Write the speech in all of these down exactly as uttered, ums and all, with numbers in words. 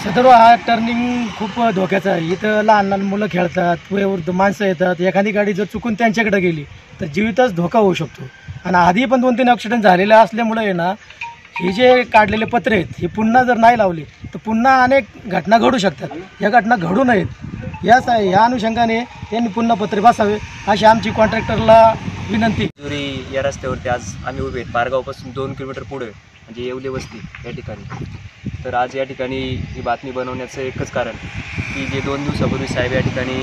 सदर हा टर्निंग खूप धोक्याचा आहे। इथं लहान लहान मुलं खेळतात, वयोवृद्ध माणसं येतात। एखादी गाडी जर चुकून त्यांच्याकडे गेली तर जीवितच धोका होऊ शकतो। आणि आधी पण दोन तीन ॲक्सिडेंट झालेले असल्यामुळे आहे ना, हे जे काढलेले पत्रे आहेत हे पुन्हा जर नाही लावले तर पुन्हा अनेक घटना घडू शकतात। या घटना घडू नयेत या या अनुषंगाने यांनी पुन्हा पत्रे बसावे अशी आमची कॉन्ट्रॅक्टरला विनंती। जुरी या रस्त्यावरती आज आम्ही उभे आहेत, पारगावपासून दोन किलोमीटर पुढे म्हणजे येवले वस्ती या ठिकाणी। तर आज या ठिकाणी ही बातमी बनवण्याचं एकच कारण की जे दोन दिवसापूर्वी साहेब या ठिकाणी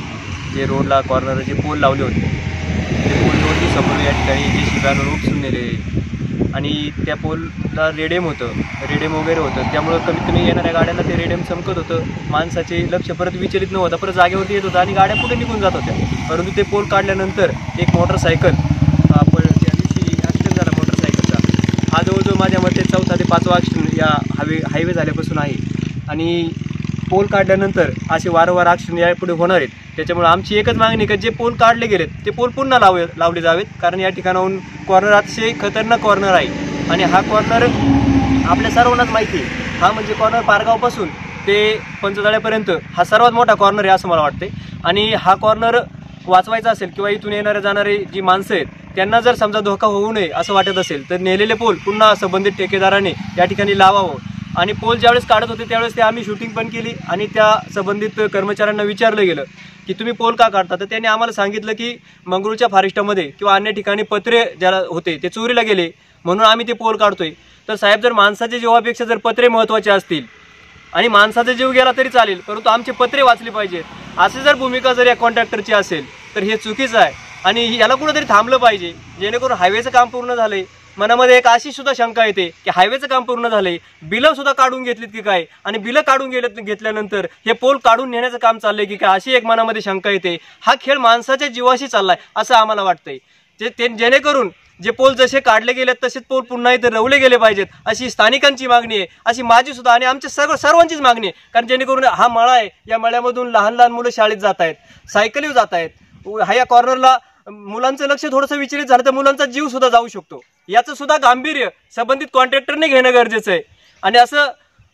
जे रोडला कॉर्नर जे पोल लावले होते ते पोल दोन दिवसापूर्वी या ठिकाणी जे शिबानं उपसून नेले आणि त्या पोलला रेडियम होतं, रेडियम वगैरे होतं, त्यामुळं कमीत कमी येणाऱ्या गाड्यांना ते रेडियम चमकत होतं। माणसाचे लक्ष परत विचलित न होता परत जागेवरती येत होतं आणि गाड्या पुढे निघून जात होत्या। परंतु ते पोल काढल्यानंतर एक मोटरसायकल आपण त्या दिवशी ॲक्सिडेंट झाला मोटरसायकलचा, हा जवळजवळ माझ्या मते चौथा ते पाचवा ॲक्सिडेंट या हायवे हायवे झाल्यापासून आहे। आणि पोल काढल्यानंतर असे वारंवार ॲक्सिडेंट यापुढे होणार आहेत। त्याच्यामुळे आमची एकच मागणी आहे की जे पोल काढले गेलेत ते पोल पुन्हा लावे लावले जावेत, कारण या ठिकाणाहून कॉर्नर अतिशय खतरनाक कॉर्नर आहे। आणि हा कॉर्नर आपल्या सर्वांनाच माहिती आहे, हा म्हणजे कॉर्नर पारगावपासून ते पंचतळ्यापर्यंत हा सर्वात मोठा कॉर्नर आहे असं मला वाटते। आणि हा कॉर्नर वाचवायचा असेल किंवा इथून येणारे जाणारे जी माणसं आहेत त्यांना जर समजा धोका होऊ नये असं वाटत असेल तर नेलेले पोल पुन्हा संबंधित ठेकेदाराने या ठिकाणी लावावं। आणि पोल ज्यावेळेस काढत होते त्यावेळेस ते आम्ही शूटिंग पण केली आणि त्या संबंधित कर्मचाऱ्यांना विचारलं गेलं की तुम्ही पोल का काढता, तर त्यांनी आम्हाला सांगितलं की मंगरूळच्या फॉरेस्टमध्ये किंवा अन्य ठिकाणी पत्रे ज्याला होते ते चोरीला गेले म्हणून आम्ही ते पोल काढतोय। तर साहेब, जर माणसाच्या जीवापेक्षा जर पत्रे महत्त्वाचे असतील आणि माणसाचा जीव गेला तरी चालेल परंतु आमचे पत्रे वाचले पाहिजेत, अशी जर भूमिका जर या कॉन्ट्रॅक्टरची असेल तर हे चुकीचं आहे आणि याला कुठेतरी थांबलं पाहिजे जेणेकरून हायवेचं काम पूर्ण झालंय। मनामध्ये एक अशी सुद्धा शंका येते की हायवेचं काम पूर्ण झालंय, बिलं सुद्धा काढून घेतलीत की काय आणि बिलं काढून गेलेत घेतल्यानंतर हे पोल काढून नेण्याचं काम चाललंय की काय अशी एक मनामध्ये शंका येते। हा खेळ माणसाच्या जीवाशी चाललाय असं आम्हाला वाटतंय। जे ते जेणेकरून जे पोल जसे काढले गेलेत तसेच पोल पुन्हा इथे रवले गेले पाहिजेत अशी स्थानिकांची मागणी आहे, अशी माझी सुद्धा आणि आमच्या सर्व सर्वांचीच मागणी आहे। कारण जेणेकरून हा मळा आहे, या मळ्यामधून लहान लहान मुलं शाळेत जात आहेत, सायकलीवर जात आहेत, हा या कॉर्नरला मुलांचं लक्ष थोडंसं विचलित झालं तर मुलांचा जीव सुद्धा जाऊ शकतो। याचं सुद्धा गांभीर्य संबंधित कॉन्ट्रॅक्टरने घेणं गरजेचं आहे। आणि असं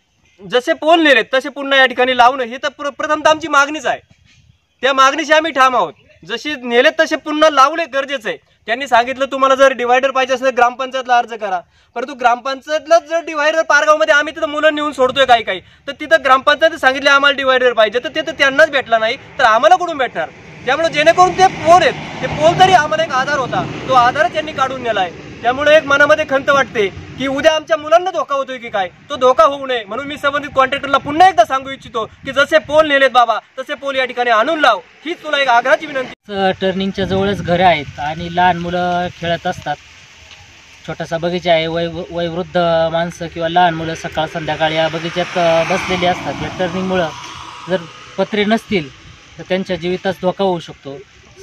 जसे पोल नेलेत तसे पुन्हा या ठिकाणी लावणं ही तर प्रथमतः आमची मागणीच आहे, त्या मागणीशी आम्ही ठाम आहोत। जसे नेलेत तसे पुन्हा लावले गरजेचं आहे। त्यांनी सांगितलं तुम्हाला जर डिवायडर पाहिजे असेल तर ग्रामपंचायतला अर्ज करा, परंतु ग्रामपंचायतला जर डिवायडर पारगावमध्ये आम्ही तिथं मुलं नेऊन सोडतोय काही काही तर तिथं ग्रामपंचायत सांगितले आम्हाला डिवायडर पाहिजे तर तिथं त्यांनाच भेटला नाही तर आम्हाला कुठून भेटणार। त्यामुळे जेणेकरून ते पोल आहेत ते पोल तरी आम्हाला एक आधार होता, तो आधारच त्यांनी काढून नेलाय। त्यामुळे एक मनामध्ये खंत वाटते की उद्या आमच्या मुलांना धोका होतोय की काय, तो धोका होऊ नये म्हणून मी संबंधित कॉन्ट्रॅक्टरला पुन्हा एकदा सांगू इच्छितो की जसे पोल नेलेत बाबा तसे पोल या ठिकाणी आणून लाव, हीच तुला एक आग्रहाची विनंती। टर्निंगच्या जवळच घरे आहेत आणि लहान मुलं खेळत असतात, छोटासा बगीचा आहे, वय वयवृद्ध माणसं किंवा लहान मुलं सकाळ संध्याकाळ या बगीच्यात बसलेली असतात। या टर्निंगमुळं जर पत्रे नसतील तर त्यांच्या जीवितास धोका होऊ शकतो।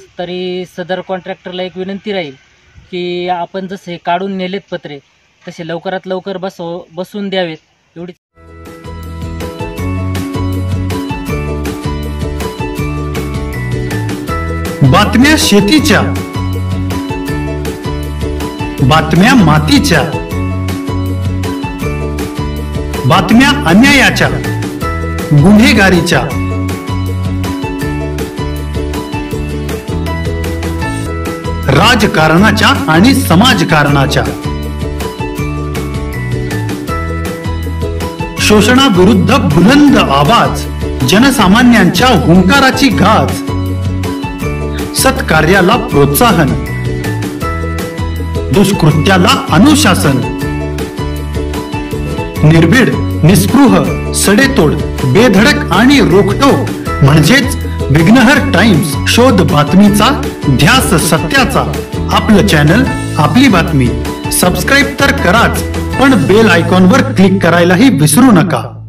तरी सदर कॉन्ट्रॅक्टरला एक विनंती राहील की आपण जसे काढून नेलेत पत्रे तसे लवकरात लवकर बसव बसून द्यावेत एवढी। बातम्या शेतीच्या, बातम्या मातीच्या, बातम्या अन्यायाच्या, गुन्हेगारीच्या, राजकारणाच्या आणि समाजकारणाच्या, शोषणाविरुद्ध बुलंद आवाज, जनसामान्यांच्या हुंकाराची गाज, सत्कार्याला प्रोत्साहन, दुष्कृत्याला अनुशासन, निर्भीड, निस्पृह, सडेतोड, बेधडक आणि रोखटोक म्हणजेच विघ्नहर टाइम्स, शोध बातमीचा, ध्यास सत्याचा। आपलं चॅनल, आपली बातमी। सबस्क्राईब तर कराच पण बेल आयकॉनवर क्लिक करायलाही विसरू नका।